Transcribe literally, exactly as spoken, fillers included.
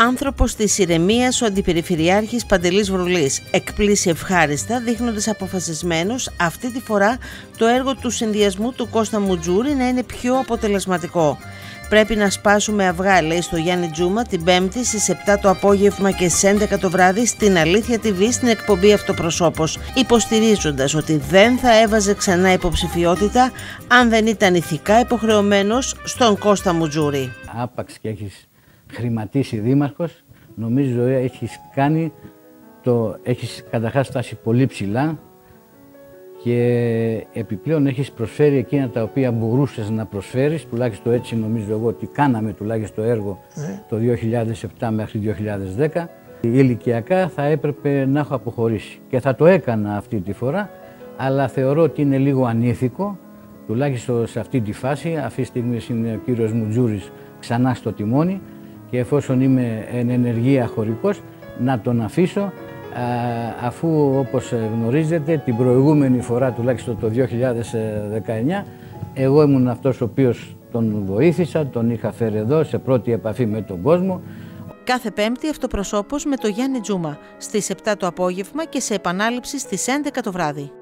Άνθρωπος της ηρεμίας, ο Αντιπεριφερειάρχης Παντελής Βρουλής εκπλήσει ευχάριστα, δείχνοντας αποφασισμένος αυτή τη φορά το έργο του συνδυασμού του Κώστα Μουτζούρη να είναι πιο αποτελεσματικό. Πρέπει να σπάσουμε αυγά, λέει στο Γιάννη Τζούμα, την Πέμπτη στις επτά το απόγευμα και στις έντεκα το βράδυ στην Αλήθεια τι βι στην εκπομπή Αυτοπροσώπος, υποστηρίζοντας ότι δεν θα έβαζε ξανά υποψηφιότητα αν δεν ήταν ηθικά υποχρεωμένος στον Κώστα Μουτζούρη. Άπαξ και έχεις χρηματίσει δήμαρχος, νομίζω έχεις κάνει το, έχεις καταρχάς φτάσει πολύ ψηλά και επιπλέον έχεις προσφέρει εκείνα τα οποία μπορούσες να προσφέρεις, τουλάχιστον έτσι νομίζω εγώ ότι κάναμε τουλάχιστον έργο ναι. το δύο χιλιάδες επτά μέχρι δύο χιλιάδες δέκα. Ηλικιακά θα έπρεπε να έχω αποχωρήσει και θα το έκανα αυτή τη φορά, αλλά θεωρώ ότι είναι λίγο ανήθικο, τουλάχιστον σε αυτή τη φάση. Αυτή τη στιγμή είναι ο κύριος Μουτζούρης ξανά στο τιμόνι και εφόσον είμαι εν ενεργεία χωρικός, να τον αφήσω, αφού όπως γνωρίζετε την προηγούμενη φορά, τουλάχιστον το δύο χιλιάδες δεκαεννιά, εγώ ήμουν αυτός ο οποίος τον βοήθησα, τον είχα φέρει εδώ σε πρώτη επαφή με τον κόσμο. Κάθε Πέμπτη Αυτοπροσώπος με το Γιάννη Τζούμα στις επτά το απόγευμα και σε επανάληψη στις έντεκα το βράδυ.